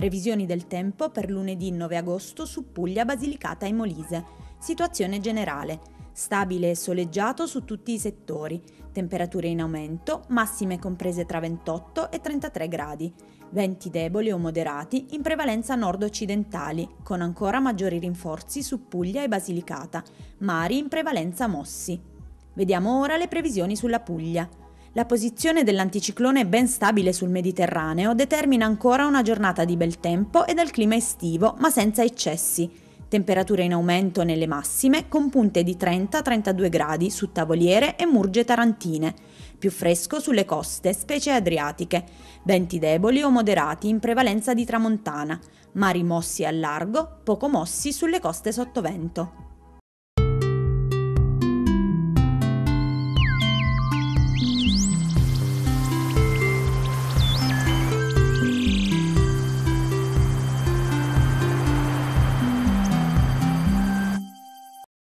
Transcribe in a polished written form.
Previsioni del tempo per lunedì 9 agosto su Puglia, Basilicata e Molise. Situazione generale. Stabile e soleggiato su tutti i settori. Temperature in aumento, massime comprese tra 28 e 33 gradi. Venti deboli o moderati, in prevalenza nord-occidentali, con ancora maggiori rinforzi su Puglia e Basilicata. Mari in prevalenza mossi. Vediamo ora le previsioni sulla Puglia. La posizione dell'anticiclone ben stabile sul Mediterraneo determina ancora una giornata di bel tempo e del clima estivo, ma senza eccessi. Temperature in aumento nelle massime, con punte di 30-32 gradi su Tavoliere e Murge Tarantine. Più fresco sulle coste, specie adriatiche. Venti deboli o moderati in prevalenza di tramontana. Mari mossi al largo, poco mossi sulle coste sottovento.